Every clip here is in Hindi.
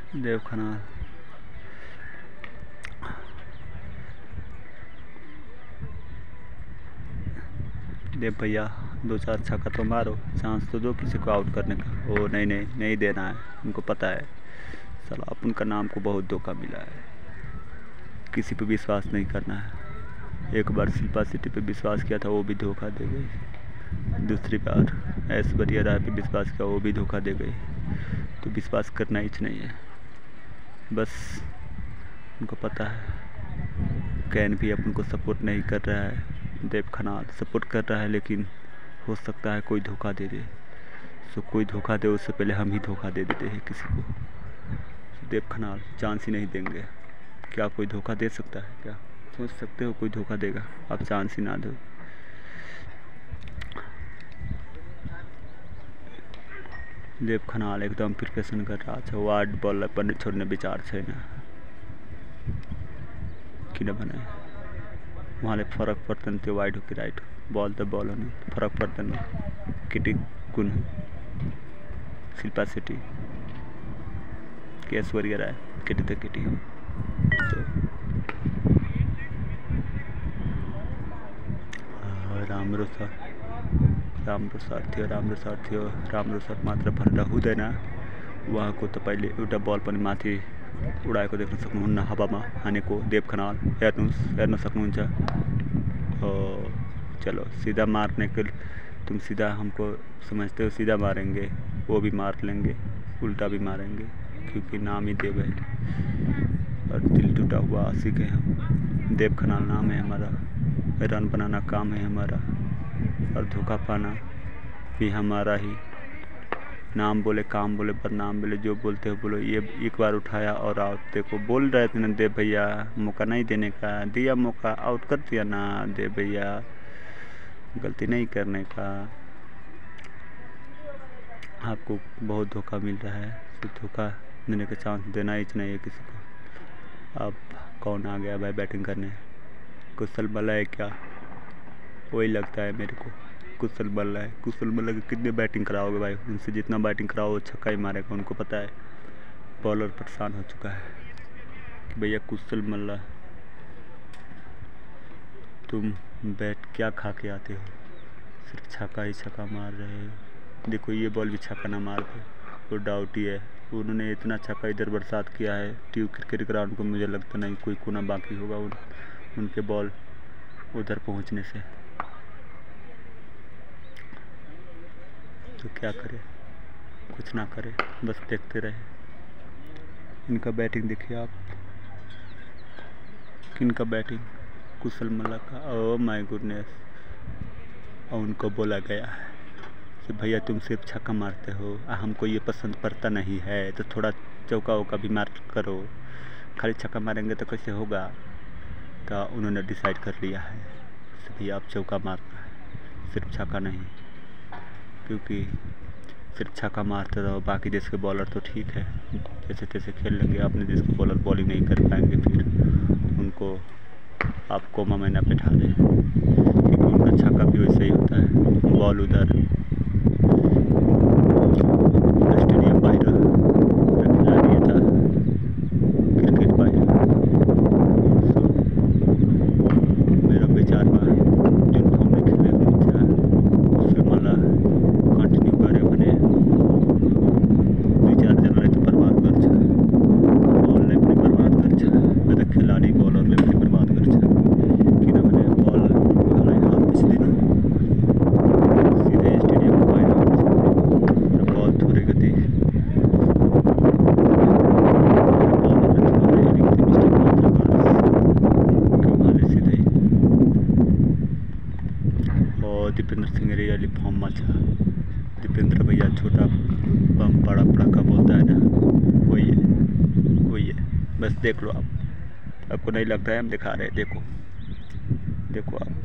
देव खनाल। देव भैया 2-4 छक्का तो मारो, चांस तो दो किसी को आउट करने का। ओ नहीं नहीं नहीं देना है, उनको पता है साला अपन का नाम को बहुत धोखा मिला है। किसी पे विश्वास नहीं करना है। एक बार शिल्पा शेट्टी पे विश्वास किया था, वो भी धोखा दे गई। दूसरी बार ऐश्वर्या राय पे विश्वास किया, वो भी धोखा दे गई। तो विश्वास करना ही नहीं है। बस उनको पता है कैन भी अपन को सपोर्ट नहीं कर रहा है, देव खनाल सपोर्ट कर रहा है, लेकिन हो सकता है कोई धोखा दे दे। सो कोई धोखा दे उससे पहले हम ही धोखा दे देते हैं किसी को। देव खनाल चांस ही नहीं देंगे। क्या कोई धोखा दे सकता है? क्या सोच सकते हो कोई धोखा देगा? आप चांस ही ना दो। देव खनाल एकदम प्रिपरेशन कर रहा था। वार्ड बॉल पर छोड़ने विचार है ना कि बने वहाँ फरक पड़ते थे। वाइड हो कि राइट बॉल तो बॉल होने फरक पड़ते हैं। किटी कुन शिल्पा शेट्टी के ऐश्वर्या राय किटी तो किटी हो। तो राम्रो साथ मात्र भनेर हुँदैन। उहाँको तपाईँले एउटा बल पनि माथि उडाएको देख्न सक्नुहुन्न, हावामा हानेको। देव खनाल हेर्न सक्नुहुन्छ। चलो सीधा मारने के तुम सीधा हमको समझते हो, सीधा मारेंगे वो भी मार लेंगे, उल्टा भी मारेंगे, क्योंकि नाम ही देव है और दिल टूटा हुआ आशिक है हम। देव खनाल नाम है हमारा, रन बनाना काम है हमारा, और धोखा पाना भी हमारा ही। नाम बोले काम बोले बदनाम बोले, जो बोलते हो बोलो। ये एक बार उठाया और आउट। देखो बोल रहे थे ना देव भैया मौका नहीं देने का, दिया मौका, आउट कर दिया ना देव भैया। गलती नहीं करने का। आपको बहुत धोखा मिल रहा है, तो धोखा देने का चांस देना ही नहीं है किसी को। अब कौन आ गया भाई बैटिंग करने? कुशल मल्ला है क्या? वही लगता है मेरे को, कुशल मल्ला है। कुशल मल्ला की कितने बैटिंग कराओगे भाई? उनसे जितना बैटिंग कराओ वो छक्का ही मारेगा। उनको पता है बॉलर परेशान हो चुका है कि भैया कुशल मल्ला तुम बैट क्या खा के आते हो? सिर्फ छक्का ही छक्का मार रहे हो। देखो ये बॉल भी छक्का ना मार दे, वो डाउट ही है। उन्होंने इतना छक्का इधर बरसात किया है ट्यूब क्रिकेट ग्राउंड को, मुझे लगता नहीं कोई कोना बाकी होगा उनके बॉल उधर पहुंचने से। तो क्या करे? कुछ ना करे, बस देखते रहे। इनका बैटिंग देखिए आप, किनका बैटिंग? कुशल मल्ला का। Oh my goodness. और उनको बोला गया है कि भैया तुम सिर्फ छक्का मारते हो, हमको ये पसंद पड़ता नहीं है, तो थोड़ा चौका वौका भी मार करो। खाली छक्का मारेंगे तो कैसे होगा? तो उन्होंने डिसाइड कर लिया है कि भैया आप चौका मारना है, सिर्फ छक्का नहीं। क्योंकि सिर्फ छक्का मारते रहो, बाकी देश के बॉलर तो ठीक है जैसे तैसे खेल लेंगे, अपने देश के बॉलर बॉलिंग नहीं कर पाएंगे, फिर उनको आप कोमा में ना बैठा दें। क्योंकि उनका छक्का भी वैसे ही होता है, बॉल उधर स्टेडियम बाहर खिला दिया था, क्रिकेट बाहर। मेरा विचार बा जिन हमने खेले उससे मला कंटिन्यू करे बने 2-4 जन तो बर्बाद कर बॉल ने बर्बाद कर खिलाड़ी बॉलर ने बर्बाद कर कि मैंने बॉल हाफ पिछले सीधे स्टेडियम में बाहर बॉल थोड़ी गति दीपेंद्र सिंह रियली फॉर्म में था। दीपेंद्र भैया छोटा बम बड़ा पड़ाका बोलता है ना, वही है। बस देख लो आप, आपको नहीं लगता है हम दिखा रहे हैं? देखो आप,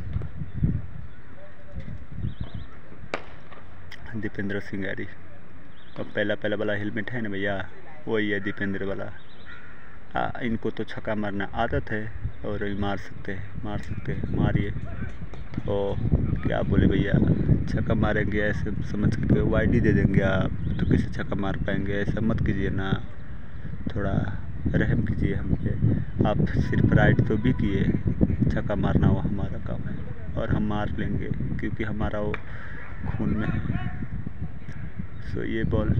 दीपेंद्र सिंह यारी। अब पहला वाला हेलमेट है ना भैया, वही है दीपेंद्र वाला। इनको तो छक्का मारना आदत है और मार सकते हैं, मारिए। और क्या बोले भैया, छक्का मारेंगे ऐसे समझ के वाइड ही दे देंगे आप, तो कैसे छक्का मार पाएंगे? ऐसा मत कीजिए ना। थोड़ा रहम कीजिए हम पे। आप सिर्फ राइड तो भी किए, छक्का मारना वो हमारा काम है और हम मार लेंगे क्योंकि हमारा वो खून में है। सो ये बॉल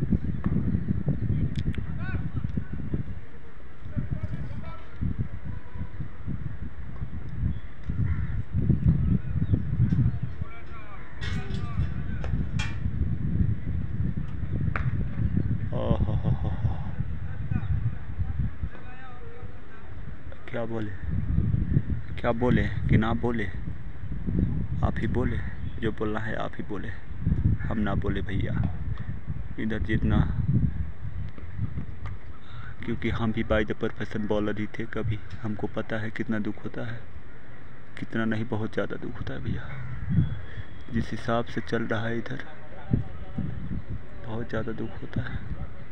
क्या बोले कि ना बोले? आप ही बोले, जो बोलना है आप ही बोले, हम ना बोले भैया इधर जितना, क्योंकि हम भी बाय द प्रोफेशन बॉलर ही थे कभी। हमको पता है कितना दुख होता है, कितना नहीं, बहुत ज़्यादा दुख होता है भैया। जिस हिसाब से चल रहा है इधर, बहुत ज़्यादा दुख होता है।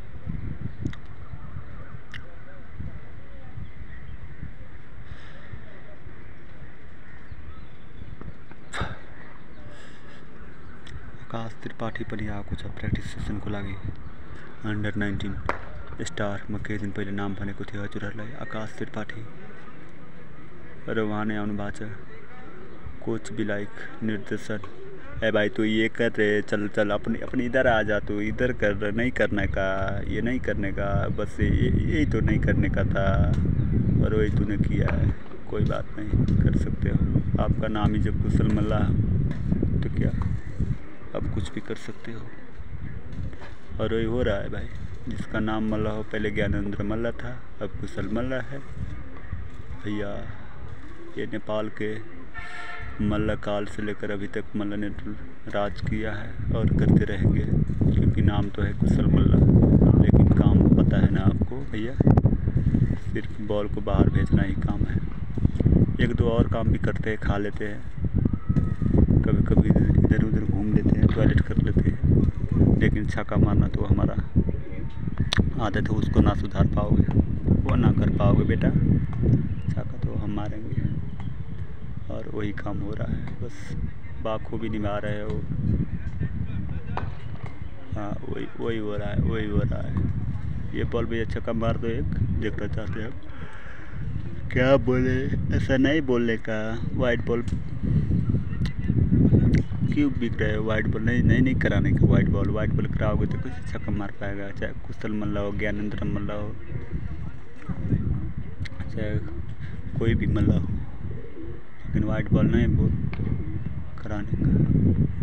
आकाश त्रिपाठी पर यहाँ कुछ प्रैक्टिस सेसन को लगी। अंडर 19 स्टार मके दिन पहले नाम भनेको थियो हजुरहरूलाई, आकाश त्रिपाठी। र उहाँले आउनु भएको छ। कोच भी लाइक निर्देशन, ए भाई तो ये कर रहे, चल चल अपने इधर आ जा, तो इधर कर रहे, नहीं करने का, ये नहीं करने का, बस यही तो नहीं करने का था और वही तूने किया है। कोई बात नहीं, कर सकते हो। आपका नाम ही जब कुशल मल्ला तो क्या अब कुछ भी कर सकते हो। और वही हो रहा है भाई, जिसका नाम मल्ला हो, पहले ज्ञानेंद्र मल्ला था, अब कुशल मल्ला है भैया। ये नेपाल के मल्ला काल से लेकर अभी तक मल्ला ने राज किया है और करते रहेंगे, क्योंकि नाम तो है कुशल मल्ला, लेकिन काम पता है ना आपको भैया, सिर्फ बॉल को बाहर भेजना ही काम है। एक दो और काम भी करते हैं, खा लेते हैं, कभी कभी इधर उधर घूम लेते हैं, टॉयलेट कर लेते हैं, लेकिन छक्का मारना तो हमारा आदत है, उसको ना सुधार पाओगे, वो ना कर पाओगे बेटा। छक्का तो हम मारेंगे और वही काम हो रहा है, बस बाखूबी निभा रहे हो। हाँ वही हो रहा है, वही हो रहा है। ये बॉल भी अच्छा कम मार दो, एक देखना चाहते हैं हम। क्या बोले, ऐसा नहीं बोलने का। वाइट बॉल क्यों बिक रहे हो? वाइट बॉल नहीं कराने का। वाइट बॉल कराओगे तो कैसे छक्का मार पाएगा, चाहे कुशल मल्ला हो, ज्ञानेंद्र मल्ला हो, चाहे कोई भी मल्ला हो, लेकिन वाइट बॉल नहीं बोल कराने का।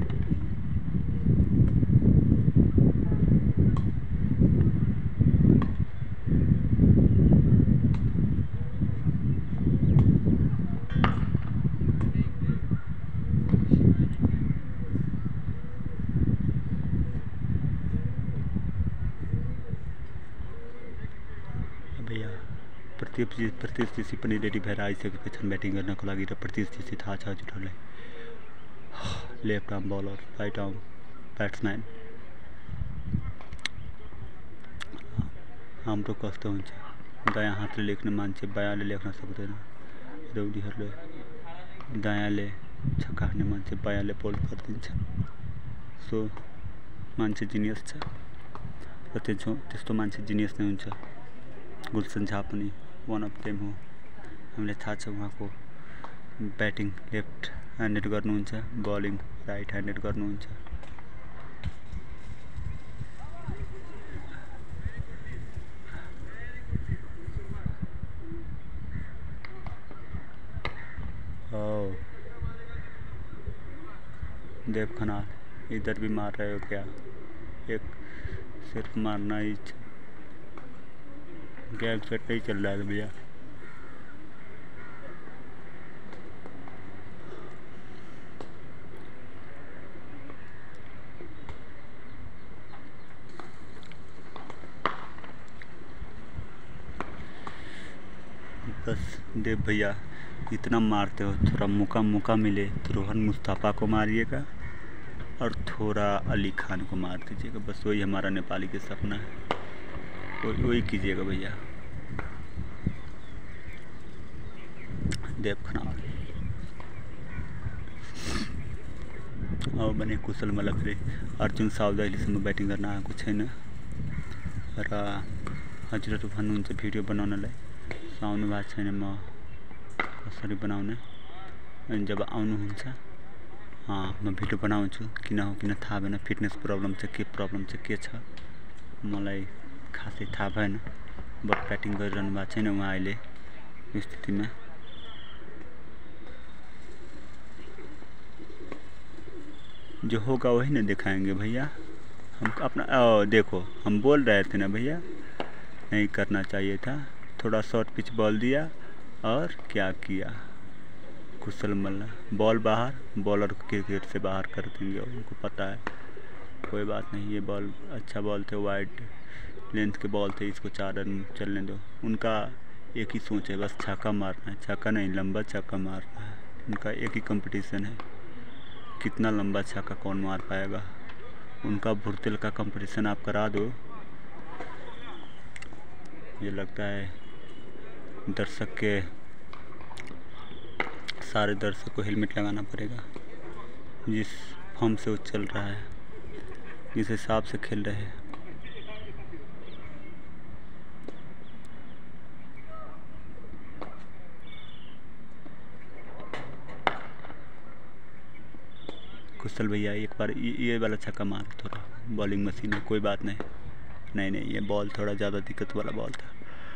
भैया प्रतिष्ठित पनि रेडी भएर आइसकेका छन् ब्याटिङ गर्नको लागि र प्रतिष्ठित थाहा छ हजुरहरूलाई। Left arm bowler, right arm batsman. हाम्रो कस्तो हुन्छ, दायाँ हातले लेख्ने मान्छे बायाँले लेख्न सक्दैन र उनीहरूले दायाँले छक्का हान्ने मान्छे बायाँले बोल्ड गरिदिन्छ। सो मान्छे जिनियस छ र त्यस्तो मान्छे जिनियस नै हुन्छ। गुलसन झा पनि वान अफ देम हो। हामीलाई थाहा छ उहाँको ब्याटिङ लेफ्ट ह्यान्डेड गर्नुहुन्छ, बलिङ राइट ह्यान्डेड गर्नुहुन्छ। देव खनाल इधर भी मार रहे हो क्या? एक सिर्फ मारना ही, गैग सेट नहीं चल रहा है भैया। बस देव भैया इतना मारते हो, थोड़ा मौका मिले तो रोहन मुस्तफा को मारिएगा और थोड़ा अली खान को मार दीजिएगा। बस वही हमारा नेपाली के सपना है, वही कीजिएगा भैया। देव खनाल और बने कुशल मल्ल, अर्जुन साउदा अहिलेसम्म ब्याटिङ गर्न आएको छैन र हजुर भन्नुहुन्छ भिडियो बनाउनलाई आउनु भएको छैन, म कसरी बनाउने, अनि जब आउनुहुन्छ म भिडियो बनाउँछु। किन हो किन थाहा भएन, फिटनेस प्रब्लम छ के प्रब्लम छ के छ मलाई खासै थाहा भएन। बट ब्याटिङ गरिरहनु भएको छैन उहाँ अहिले यो स्थितिमा। जो होगा वही ना दिखाएंगे भैया, हम अपना देखो हम बोल रहे थे ना भैया, नहीं करना चाहिए था, थोड़ा शॉर्ट पिच बॉल दिया और क्या किया। कुशल मल्ला बॉल बाहर, बॉलर को क्रिकेट से बाहर कर देंगे, उनको पता है। कोई बात नहीं, ये बॉल अच्छा बॉल थे, वाइड लेंथ के बॉल थे, इसको 4 रन चलने दो। उनका एक ही सोच है, बस छक्का मारना है, छक्का नहीं लंबा छक्का मारना है। उनका एक ही कंपटीशन है, कितना लंबा छक्का कौन मार पाएगा। उनका भुरतेल का कंपटीशन आप करा दो, मुझे लगता है दर्शक के सारे दर्शक को हेलमेट लगाना पड़ेगा। जिस फॉर्म से वो चल रहा है, जिस हिसाब से खेल रहे हैं, कुशल भैया एक बार ये वाला छक्का मार, थोड़ा बॉलिंग मशीन है, कोई बात नहीं। नहीं ये बॉल थोड़ा ज़्यादा दिक्कत वाला बॉल था।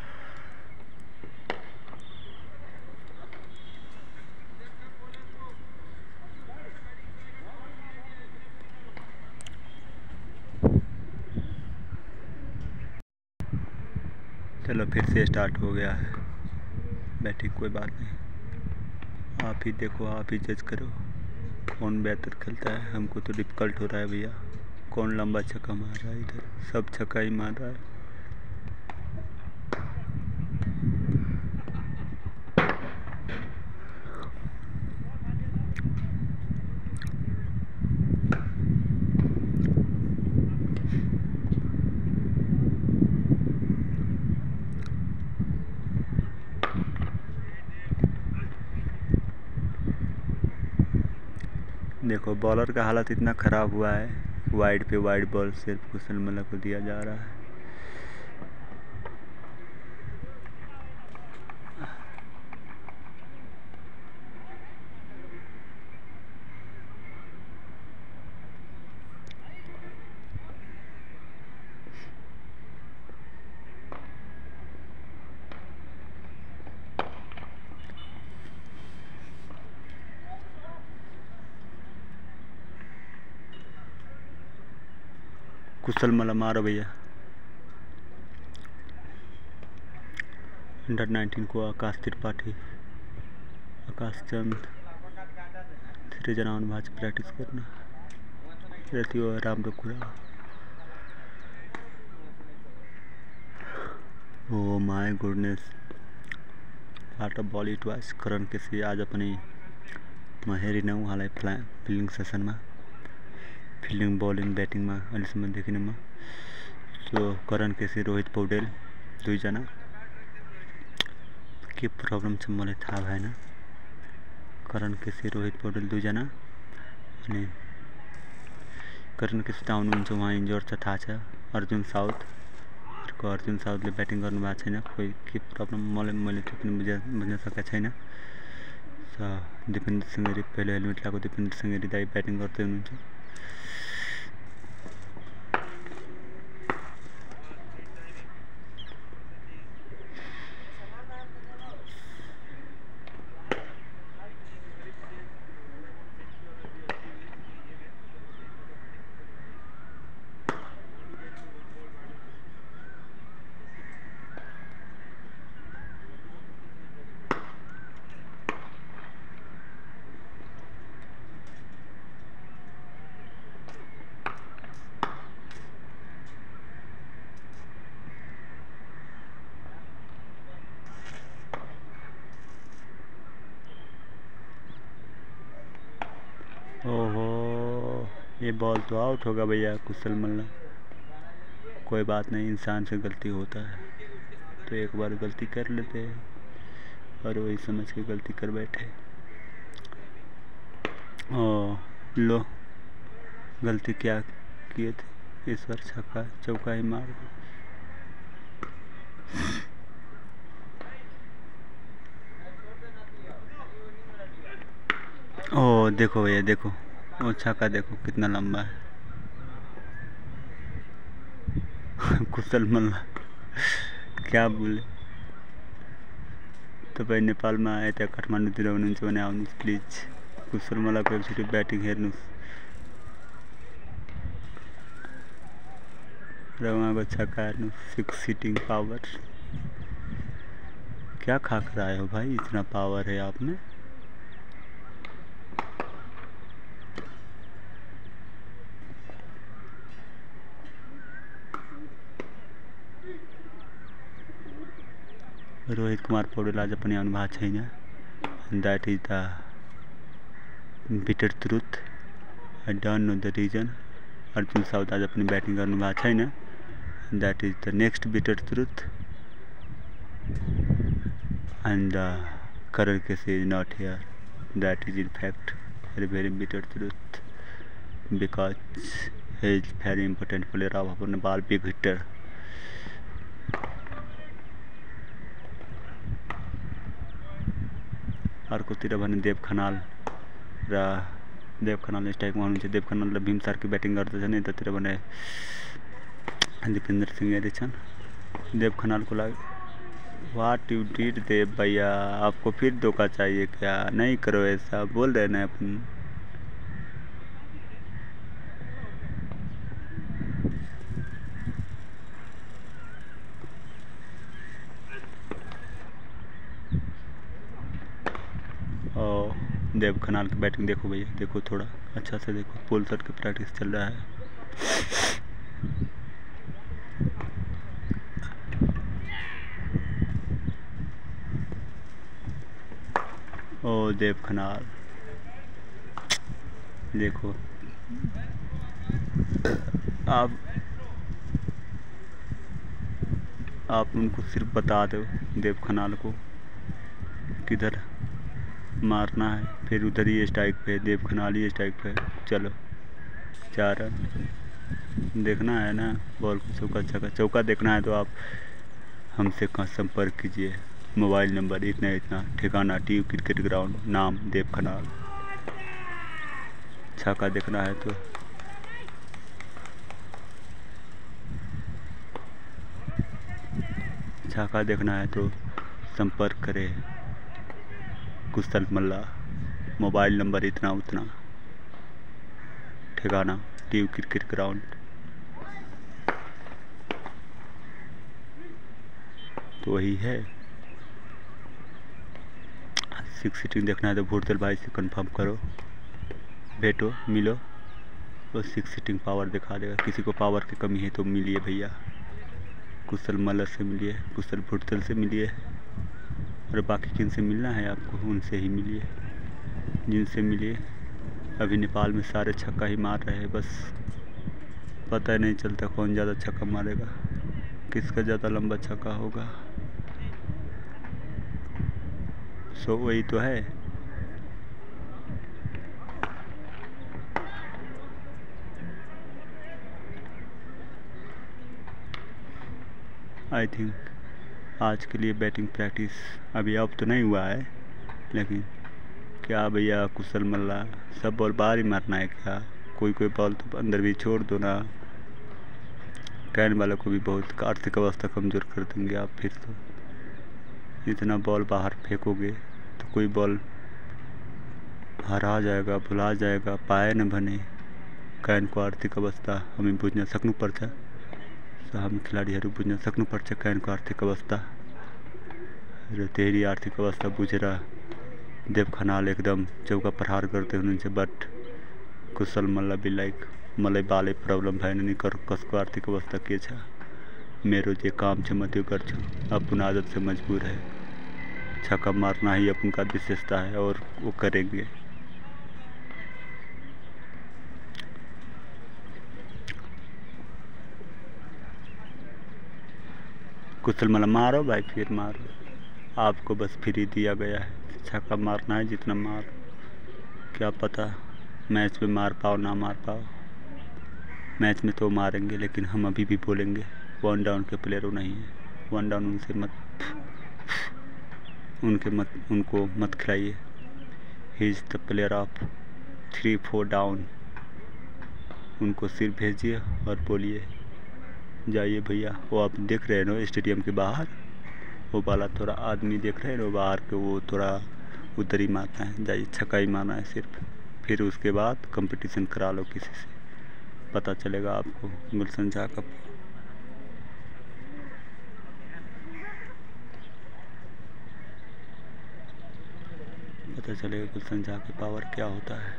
चलो फिर से स्टार्ट हो गया है बैटिंग, कोई बात नहीं। आप ही देखो, आप ही जज करो कौन बेहतर खेलता है। हमको तो डिफ़िकल्ट हो रहा है भैया, कौन लंबा छक्का मार रहा है, इधर सब छक्का ही मार रहा है। देखो बॉलर का हालत इतना ख़राब हुआ है, वाइड पे वाइड बॉल सिर्फ कुशल मल्ला को दिया जा रहा है। कुशल मल्ला मारो भैया। अंडर 19 को आकाश त्रिपाठी, आकाश चंद 3 जना भाज प्रैक्टिस करना रहती हो। राम रखुरा, oh my goodness, what a ball it was. Karan KC आज अपनी हेरिनौँ हालै फिल्डिङ सेसनमा, फिल्डिङ बॉलिङ ब्याटिङमा अहिलेसम्म देखिनँ म। सो करण केसी, रोहित पौडेल 2 जना। के प्रब्लम छ मलाई थाहा भएन। करण केसी, रोहित पौडेल 2 जना, अनि करण केसी त आउनुहुन्छ, उहाँ इन्जोर छ थाहा छ। अर्जुन साउथले ब्याटिङ गर्नु भएको छैन, खोइ के प्रब्लम मैले त्यो पनि बुझ्न सकेको छैन। दिपेन्द्र सङ्गेरी, पहिलो हेलमेट लगाएको दिपेन्द्र सङ्गेरी दाइ ब्याटिङ गर्दै हुनुहुन्छ। ओहो, ये बॉल तो आउट होगा भैया कुशल मल्ला। कोई बात नहीं, इंसान से गलती होता है, तो एक बार गलती कर लेते हैं और वही समझ के गलती कर बैठे। ओ लो, गलती क्या किए थे, इस बार छक्का चौका ही मार दो। देखो भैया देखो, वो छक्का देखो कितना लंबा है। कुशल मल्ला क्या बोले। तपाईँ नेपालमा आए त्यहाँ काठमाडौँतिर हुनुहुन्छ भने आउनुहोस् प्लिज। कुशल मल्लाको एकचोटि ब्याटिङ हेर्नुहोस् र उहाँको छक्का हेर्नुहोस्। 6 सिटिङ पावर। क्या खा कर आए हो भाई, इतना पावर है आप में। रोहित कुमार पौडेल आज पनि आउनु भएको छैन। That is the bitter truth. I don't know the reason. Arjun Saud आज पनि ब्याटिङ गर्नु भएको छैन। That is the next bitter truth. And Karan Kesey is not here. That is in fact very bitter truth, because he is very important player of our Nepal, big hitter. अर्कोतिर भने देव खनाल स्ट्राइकमा हुनुहुन्छ। देव खनाल र भीम सार्की ब्याटिङ गर्दैछन्। यतातिर भने दिपेन्द्र सिंह हेरी छन्। देव खनालको लागि व्हाट यू डिड देव भैया, आपको फिर धोखा चाहिए क्या। नहीं करो ऐसा, बोल रहे ना अपन। देव खनाल की बैटिंग देखो भैया, देखो थोड़ा अच्छा से देखो। पुल शॉट की प्रैक्टिस चल रहा है। ओ देव खनाल देखो, आप उनको सिर्फ बता दो देव खनाल को किधर मारना है, फिर उधर ही स्ट्राइक पे देव खनाल ही स्ट्राइक पे। चलो 4 रन देखना है ना। बॉल को चौका छक्का चौका देखना है तो आप हमसे संपर्क कीजिए। मोबाइल नंबर इतना ठिकाना टीयू क्रिकेट ग्राउंड, नाम देव खनाल। छक्का देखना है तो संपर्क करें कुशल मल्ला। मोबाइल नंबर उतना ठिकाना टीयू क्रिकेट ग्राउंड। तो वही है। 6 सिटिंग देखना है तो भूरतल भाई से कंफर्म करो, भेटो मिलो, वो 6 सिटिंग पावर दिखा देगा। किसी को पावर की कमी है तो मिलिए भैया, कुशल मल्ला से मिलिए, कुशल भूरतल से मिलिए, और बाकी किन से मिलना है आपको उनसे ही मिलिए, जिनसे मिलिए। अभी नेपाल में सारे छक्का ही मार रहे हैं, बस पता नहीं चलता कौन ज़्यादा छक्का मारेगा, किसका ज़्यादा लंबा छक्का होगा। सो वही तो है। आई थिंक आज के लिए बैटिंग प्रैक्टिस अभी अब तो नहीं हुआ है, लेकिन क्या भैया कुशल मल्ला सब बॉल बाहर ही मारना है क्या। कोई बॉल तो अंदर भी छोड़ दो ना। कहने वालों को भी बहुत आर्थिक अवस्था कमज़ोर कर देंगे आप। फिर तो इतना बॉल बाहर फेंकोगे तो कोई बॉल हरा जाएगा, भुला जाएगा, पाए न बने। कैन को आर्थिक अवस्था हमें बुझ्न सक्नुपर्छ, हामी खेलाडीहरू बुझ्न सक्नुपर्छ कैनको आर्थिक अवस्था। र त्यही आर्थिक अवस्था बुझेर देव खनाल एकदम चौका प्रहार गर्दै हुनुहुन्छ। But Kushal Malla be like मलाई बाले प्रब्लम भएन नि, कसको आर्थिक अवस्था के छ, मेरो जे काम छ म त्यो गर्छु, अपन आदत से मजबूर है। छक्का मारना ही अपन का विशेषता है और वो करेंगे। कुशल मल्ला मारो भाई, फिर मारो, आपको बस फ्री दिया गया है, छक्का मारना है जितना मारो। क्या पता मैच में मार पाओ ना मार पाओ, मैच में तो मारेंगे, लेकिन हम अभी भी बोलेंगे 1 डाउन के प्लेयर नहीं है। 1 डाउन उनको मत खिलाइए। He is the player of 3-4 down उनको सिर्फ भेजिए और बोलिए जाइए भैया। वो आप देख रहे हैं ना स्टेडियम के बाहर वो वाला थोड़ा आदमी देख रहे हैं ना बाहर के, वो थोड़ा उधर ही मारना है, जाइए छक्का ही मारना है सिर्फ। फिर उसके बाद कंपटीशन करा लो किसी से, पता चलेगा आपको गुलशन झा का गुलशन झा के पावर क्या होता है।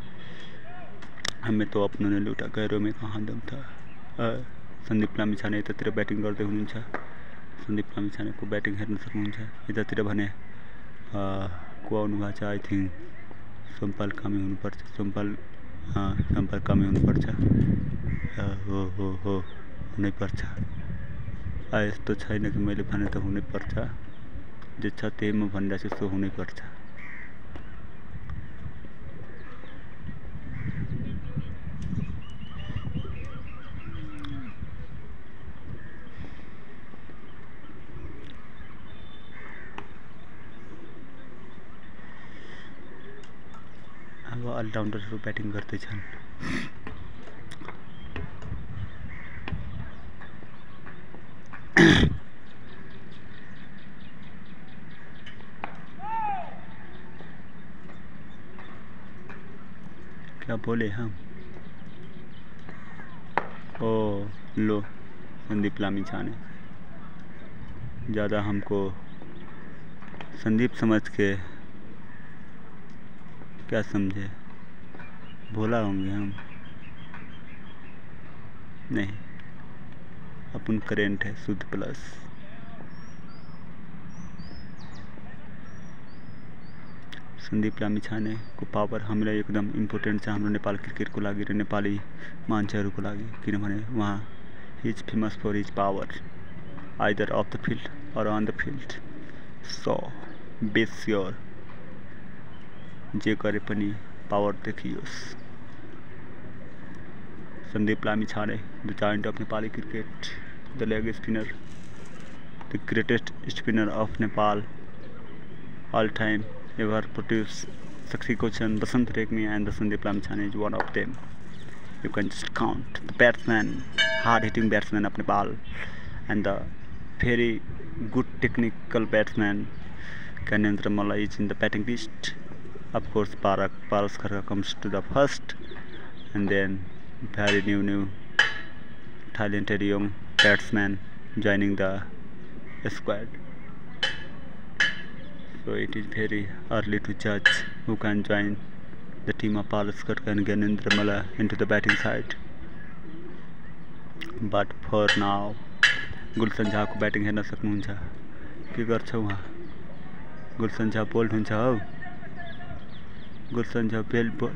हमें तो अपनों ने लूटा, गैरों में कहाँ दम था। संदीप लामिछाने यतातिर बैटिङ गर्दै हुनुहुन्छ। संदीप लामिछानेको बैटिङ हेर्न सक्नुहुन्छ। यतातिर भने को आउनु भएको छ, आई थिङ्क सोमपाल कामी हुनुपर्छ। सोमपाल कामी हुनुपर्छ। हो हुनैपर्छ। यस्तो छैन कि मैले भने त हुनैपर्छ, जे छ त्यही म भनिरहेको छु, सो हुनैपर्छ। अब अलराउन्डरहरू ब्याटिङ गर्दैछन्। क्या बोले हम? ओ लो संदीप लामिछाने ज़्यादा हमको संदीप समझ के क्या समझे, भोला होंगे हम? नहीं, अपन करेंट है शुद्ध प्लस। संदीप लामिछाने को पावर हामीलाई एकदम इम्पोर्टेन्ट छ हाम्रो नेपाल क्रिकेटको लागि र नेपाली मान्छेहरूको लागि, किनभने उहाँ he is famous for his power either of the field और on the field. So be sure जे करे पनि पावर देखियोस्। Sandeep Lamichhane the giant of Nepali cricket, the leg spinner, the greatest spinner of Nepal all time ever produced. Sakshi Goshen, Basant Regmi and the Sandeep Lamichhane is one of them. You can just count the batsman, hard-hitting batsman of Nepal, and the very good technical batsman Gyanendra Mallai is in the batting list. Of course, Paras Kharka comes to the first, and then very new talented young batsman joining the squad. So it is very early to judge who can join the team of Paras Kharka and Gyanendra Mallai into the batting side. But for now, Gulshan Jha को बैटिङ हेर्न सक्नुहुन्छ। के गर्छ उहाँ? गुलशन झा बोल्ड हुन्छ हौ। गुलशन झा बोल्ड।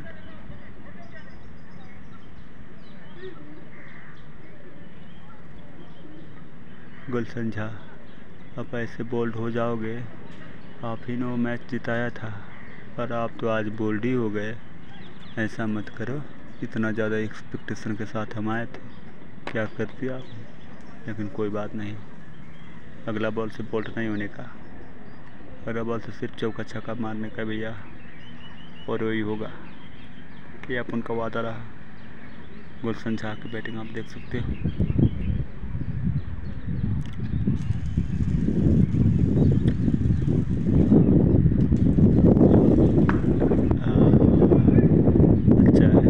गुलशन झा अब ऐसे बोल्ड हो जाओगे, आप ही ने वो मैच जिताया था और आप तो आज बोल्ड ही हो गए। ऐसा मत करो, इतना ज़्यादा एक्सपेक्टेशन के साथ हम आए थे, क्या कर दिया आपने। लेकिन कोई बात नहीं, अगला बॉल से बोल्ड नहीं होने का, अगला बॉल से सिर्फ चौका छक्का मारने का भैया, और वही होगा। ये अपन का वादा रहा। गुलशन झा की बैटिंग आप देख सकते हो। अच्छा है।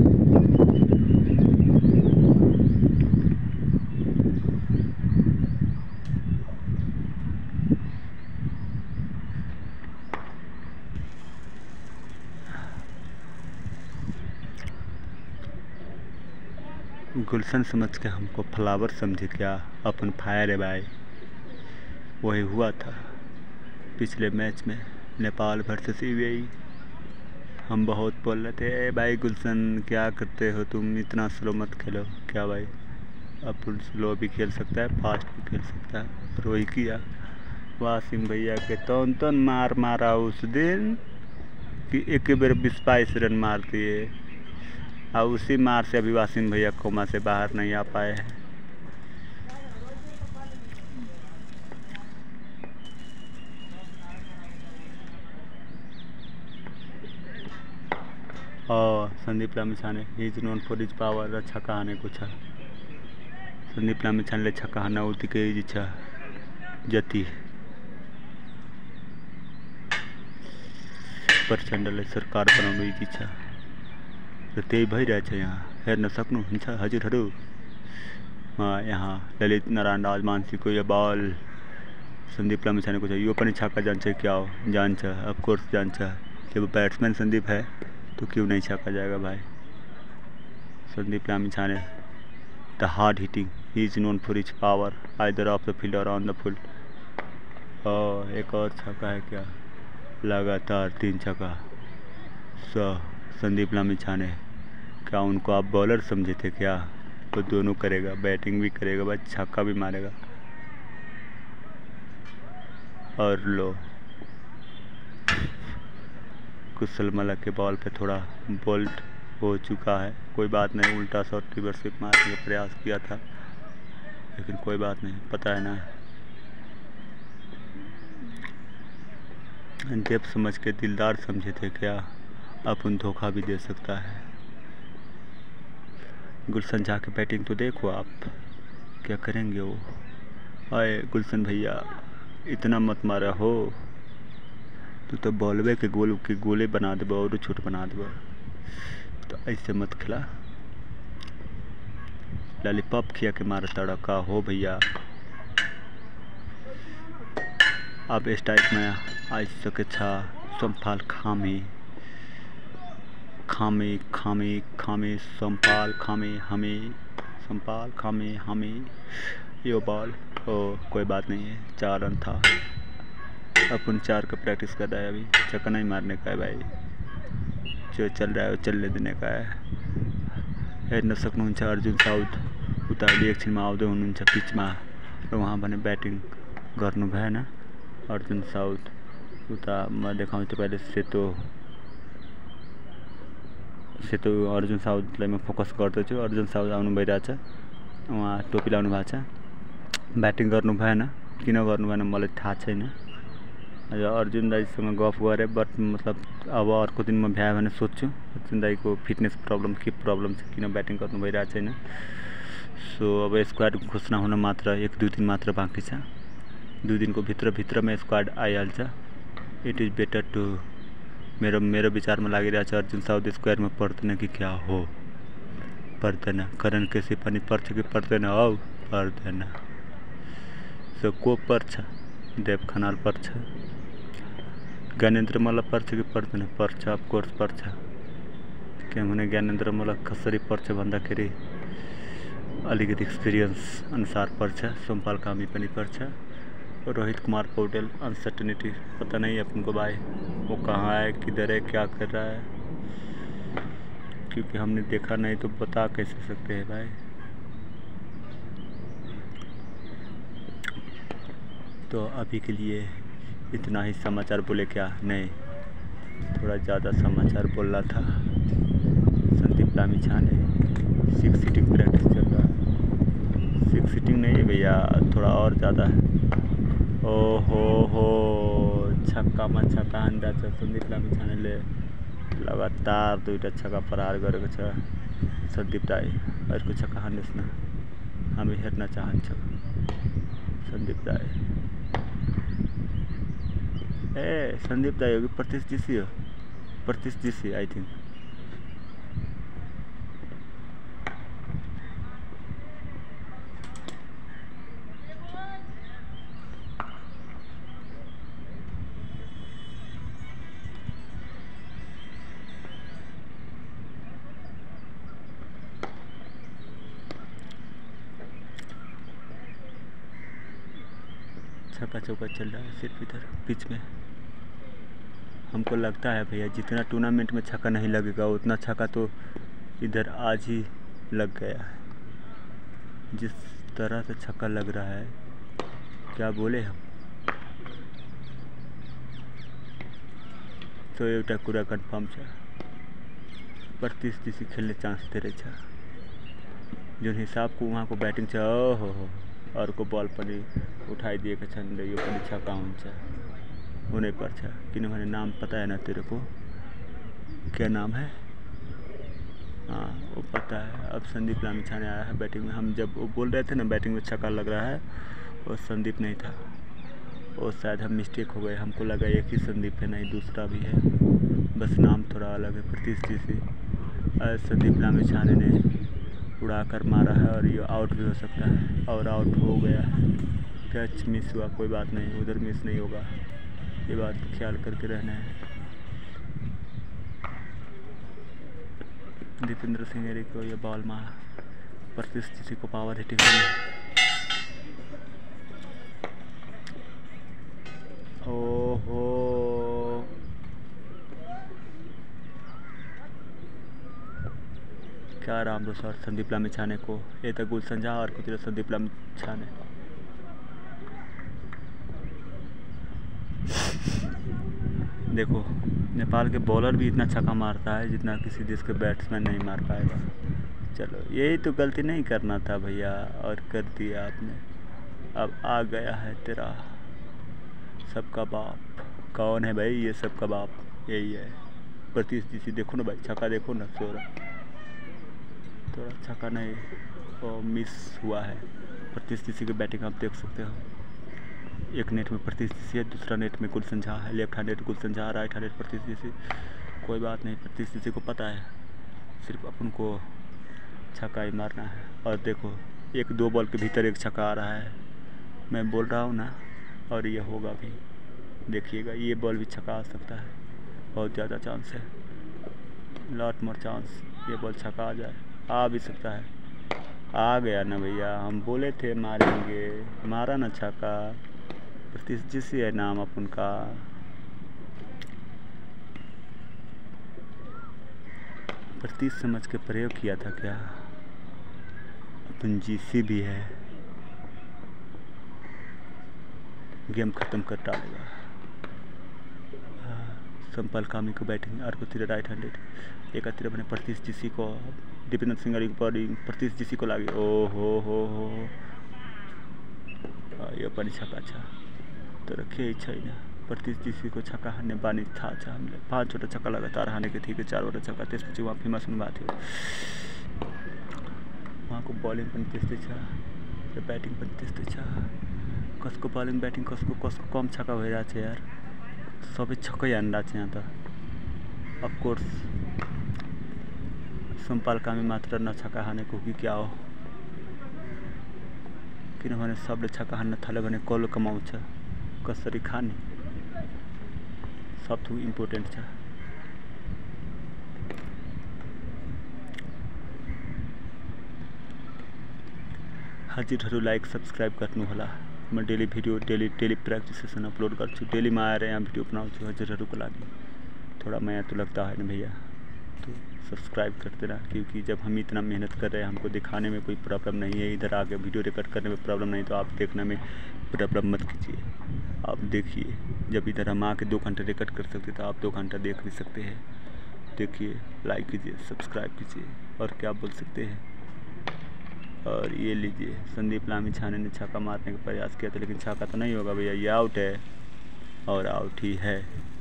गुलशन समझ के हमको फ्लावर समझे क्या? अपन फायर है भाई। वही हुआ था पिछले मैच में नेपाल वर्सेस यूएई। हम बहुत बोल रहे थे भाई गुलशन क्या करते हो तुम, इतना स्लो मत खेलो। क्या भाई, अपन स्लो भी खेल सकता है, फास्ट भी खेल सकता है, और वही किया। वासिम भैया के तौन मार मारा उस दिन कि एक बेर 20-22 रन मार दिए, और उसी मार से अभी वासिम भैया कोमा से बाहर नहीं आ पाए हैं। Sandeep Lamichhane he is known for his power छक्का हाने को छ संदीप लामिछानेले छक्का हान्न उत्तिकै इजी छ जति प्रचण्डलाई सरकार बनाउनु इजी छ र त्यही भइरहेछ। यहाँ हेर्न सक्नुहुन्छ हजुरहरू। यहाँ ललित नारायण राजमानसीको यो बल संदीप लामिछानेको छ। यो पनि छक्का जान्छ क्या हो? जान्छ, अफकोर्स जान्छ। जब बैट्समैन संदीप है तो क्यों नहीं छक्का जाएगा भाई। Sandeep Lamichhane the hard hitting he is known for his power either of the field और ऑन द फील्ड। एक और छक्का है क्या? लगातार 3 छक्का। संदीप लामिछाने क्या उनको आप बॉलर समझे थे क्या? तो दोनों करेगा, बैटिंग भी करेगा भाई, छक्का भी मारेगा। और लो कुशल मलक के बॉल पे थोड़ा बोल्ट हो चुका है, कोई बात नहीं। उल्टा शॉट रिवर्सिप मारने का प्रयास किया था लेकिन कोई बात नहीं, पता है ना डेप समझ के दिलदार समझे थे क्या? अपन धोखा भी दे सकता है। गुलशन झा की बैटिंग तो देखो आप, क्या करेंगे वो। आए गुलशन भैया इतना मत मारा हो, तू तो बॉलवे के गोले बना देबो और छोट बना देबो, तो ऐसे मत खिला। लॉलीपॉप खिया के मारा तड़का हो भैया। अब इस टाइप में आ सके छा संपाल खामी खामी खामी खामी संपाल खामी हमें संपाल खामी हमें यो बॉल ओ कोई बात नहीं है। 4 रन था। अपन 4 का प्रैक्टिस कर रहा है, अभी छक्का नहीं मारने का है भाई, जो चल रहा है वो चलने देने का है। हेर्न सक्नुहुन्छ अर्जुन साउद उता एकछिनमा आउँदै हुनुहुन्छ पिचमा र उहाँ भने ब्याटिङ गर्नु भएन। अर्जुन साउद उता म देखाउँछु तपाईँले सेतो अर्जुन साउदलाई म फोकस गर्दैछु। अर्जुन साउद आउनु भइरहेछ, उहाँ टोपी लाउनु भएको छ। ब्याटिङ गर्नु भएन, किन गर्नु भएन मलाई थाहा छैन। अर्जुन दाईसँग गफ गरेँ, बट मतलब अब अर्को दिन म भ्यायो भने सोध्छु अर्जुन दाईको फिटनेस प्रब्लम के प्रब्लम छ, किन ब्याटिङ गर्नु भइरहेको छैन। सो अब स्क्वाड घोषणा हुन मात्र 1-2 दिन मात्र बाँकी छ। 2 दिनको भित्रमा स्क्वाड आइहाल्छ। इट इज बेटर टु मेरो विचारमा लागिरहेको छ अर्जुन साउद स्क्वाडमा पर्दैन कि क्या हो, पर्दैन। करण केसी पनि पर्छ कि पर्दैन हौ, पर्दैन। सो को पर्छ? देव खनाल पर्छ, ज्ञानेन्द्र मल्ल पर्छ कि पर्दैन? पर्छ, अफकोर्स पर्छ। किनभने ज्ञानेन्द्र मल्ल कसरी पर्छ भन्दाखेरि अलिकति एक्सपिरियन्स अनुसार पर्छ। सोमपाल कामी पनि पर्छ। रोहित कुमार पौडेल अनसर्टेनिटी पता नहीं अपन को भाई, वो कहाँ है, किधर है, क्या कर रहा है, क्योंकि हमने देखा नहीं तो बता कैसे सकते हैं भाई। तो अभी के लिए इतना ही समाचार बोले क्या? नहीं, थोड़ा ज़्यादा समाचार बोल रहा था। संदीप लामिछाने 6 सीटिंग प्रैक्टिस चल रहा है। 6 सीटिंग नहीं है भैया, थोड़ा और ज़्यादा है। ओहो हो छक्का में छक्का हान्दा छ संदीप लामिछानेले। लगातार 2टा छक्का प्रहार गरेको छ संदीप दाई। अर्को छक्का हान्नुहोस् न, हामी हेर्न चाहन्छौँ संदीप दाई। ए संदीप दाई हो कि प्रतीश जीसी हो? Pratis GC I think. छक्का चौका चल रहा है सिर्फ इधर पिच में। हमको लगता है भैया जितना टूर्नामेंट में छक्का नहीं लगेगा उतना छक्का तो इधर आज ही लग गया है। जिस तरह से छक्का लग रहा है क्या बोले हम। तो एउटा कुरा कन्फर्म छ, प्रतीश जीसी खेल्ने चान्स धेरै छ। जुन हिसाबको उहाँको ब्याटिङ छ, ओहो अर्को बल पनि उठाइदिएका छन् र यो पनि छक्का हुन्छ, हुनै पर्छ। किनभने नाम पता है ना तेरे को, क्या नाम है? हाँ वो पता है। अब संदीप लामिछाने आया है बैटिंग में। हम जब वो बोल रहे थे ना बैटिंग में छक्का लग रहा है, वो संदीप नहीं था, वो शायद हम मिस्टेक हो गए, हमको लगा एक ही संदीप है, नहीं दूसरा भी है, बस नाम थोड़ा अलग है। प्रतिष्ठित से संदीप लामिछाने ने उड़ा कर मारा है और ये आउट भी हो सकता है, और आउट हो गया है। कैच मिस हुआ, कोई बात नहीं, उधर मिस नहीं होगा, ये बात ख्याल करके रहना है। दीपेंद्र सिंह एरी को ये बॉल मारा, प्रतिष्ठित को पावर हिटिंग ओहो क्या राम दो शॉट संदीप लामिछाने को, ये तो गुलशन झा और कुछ संदीप लामिछाने। देखो नेपाल के बॉलर भी इतना छक्का मारता है जितना किसी देश के बैट्समैन नहीं मार पाएगा। चलो यही तो गलती नहीं करना था भैया, और कर दिया आपने। अब आ गया है तेरा सबका बाप। कौन है भाई ये सबका बाप? यही है प्रतिष्ठित। देखो ना भाई छक्का, देखो ना थोड़ा छक्का नहीं वो मिस हुआ है। प्रतिष्ठित की बैटिंग आप देख सकते हो, एक नेट में प्रतिष्ठित है, दूसरा नेट में गुलशन झा है, left handed Gulshan Jha, right handed प्रतिष्ठित। कोई बात नहीं, प्रतिष्ठित को पता है सिर्फ अपन को छक्का ही मारना है। और देखो एक दो बॉल के भीतर एक छक्का आ रहा है, मैं बोल रहा हूँ ना, और ये होगा भी, देखिएगा ये बॉल भी छक्का आ सकता है, बहुत ज़्यादा चांस है, लॉट मोर चांस ये बॉल छक्का आ जाए, आ भी सकता है। आ गया ना भैया, हम बोले थे मारेंगे, मारा ना छक्का। प्रतिष्ठित से है नाम अपन का। प्रतीत समझ के प्रयोग किया था क्या? अपन जीसी भी है, गेम खत्म कर डालेगा। संपल कामी को बैटिंग, और को तीर राइट हैंडेड, एक तीर अपने प्रतिष्ठित को, दीपेंद्र सिंह की बॉलिंग प्रतिष्ठित को लागे। ओ हो ये पनि छक्का छ, तर केही छैन। प्रतिष्ठित को छक्का हान्ने बानी थाहा छ हामीलाई। 5वटा छक्का लगातार हानेको थियो कि 4वटा छक्का, त्यसपछि उहाँ फेमस हुनुभएको थियो। उहाँको बलिङ पनि त्यस्तै छ र ब्याटिङ पनि त्यस्तै छ। कसको बलिङ ब्याटिङ कसको कम छक्का भइरहेको छ यार, सबै छक्कै हानिरहेको छ यहाँ त। अफकोर्स सम्पाल कामी मात्र नछक्का हानेको कि क्या हो, किनभने सबले छक्का हान्न थाल्यो भने कलो कमाउँछ, कसरी खाने, सब थोक इम्पोर्टेन्ट छ। हजुरहरू लाइक सब्सक्राइब गर्नुहोला। म daily video daily practice session upload गर्छु, डेलीमा आएर यहाँ भिडियो बनाउँछु हजुरहरूको लागि। थोड़ा माया तो लगता है ना भैया, तो सब्सक्राइब कर देना, क्योंकि जब हम इतना मेहनत कर रहे हैं, हमको दिखाने में कोई प्रॉब्लम नहीं है, इधर आके वीडियो रिकॉर्ड करने में प्रॉब्लम नहीं, तो आप देखने में प्रॉब्लम मत कीजिए। आप देखिए, जब इधर हम आके 2 घंटे रिकॉर्ड कर सकते तो आप 2 घंटा देख भी सकते हैं। देखिए, लाइक कीजिए, सब्सक्राइब कीजिए, और क्या बोल सकते हैं। और ये लीजिए, संदीप लामिछाने ने छक्का मारने का प्रयास किया था, लेकिन छक्का तो नहीं होगा भैया, ये आउट है, और आउट ही है।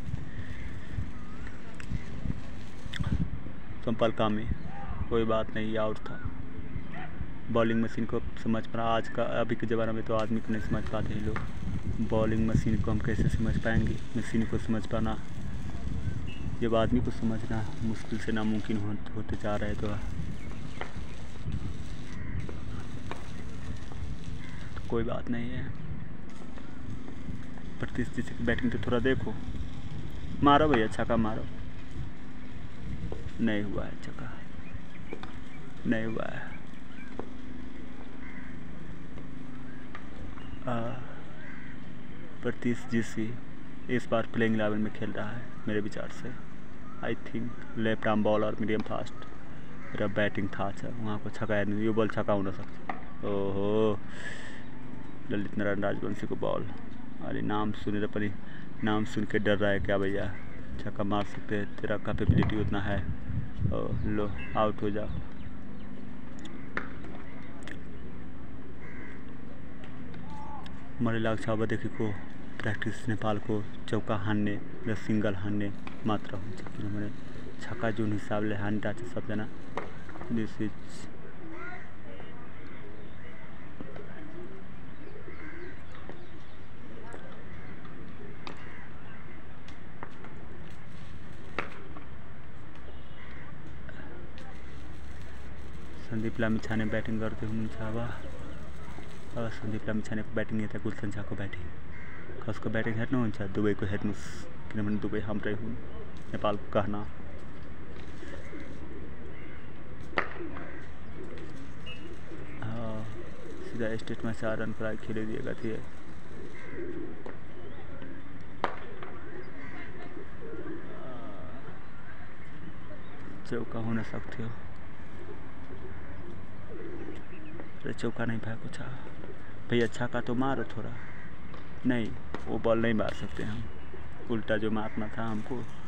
संपल कामी, कोई बात नहीं, आउट था। बॉलिंग मशीन को समझ पाना, आज का अभी के ज़माने में तो आदमी को नहीं समझ पाते हैं लोग। बॉलिंग मशीन को हम कैसे समझ पाएंगे? मशीन को समझ पाना, जब आदमी को समझना मुश्किल से नामुमकिन होते जा रहे तो कोई बात नहीं है। प्रतिष्ठित की बैटिंग तो थोड़ा देखो, मारो भैया छक्का मारो। नहीं हुआ है छक्का, नहीं हुआ है। प्रतिष्ठित इस बार प्लेइंग 11 में खेल रहा है मेरे विचार से। I think left arm bowler medium fast र बैटिंग थाहा छ उहाँको, छक्का हेर्नु, यो बल छक्का हुन सक्छ। ओहो, ललित नारायण राजवंशी को बॉल। अरे नाम सुनेर पनि, नाम सुन के डर रहा है क्या भैया? छक्का मार सकते हैं, तेरा कैपेबिलिटी उतना है। लो आउट हो जाओ। मलाई लाग्छ अबदेखिको प्र्याक्टिस नेपालको चौका हान्ने र सिङ्गल हान्ने मात्र हुन्छ, किनभने छक्का जुन हिसाबले हानिरहेको छ सबजना, this is Sandeep Lamichhane batting गर्दै हुनुहुन्छ अब संदीप लामिछानेको ब्याटिङ यता गुलसन शाहको ब्याटिङ कसको ब्याटिङ हेर्नुहुन्छ दुबईको हेर्नुहोस् किनभने दुबई हाम्रै हुन् नेपालको गहना सीधा स्टेटमा 4 रनको लागि खेलिदिएका थिए चौका हुन सक्थ्यो र चौका नहीं भएको छ भैया छक्का तो मारो थोड़ा नहीं वो बॉल नहीं मार सकते हम उल्टा जो मारना था हमको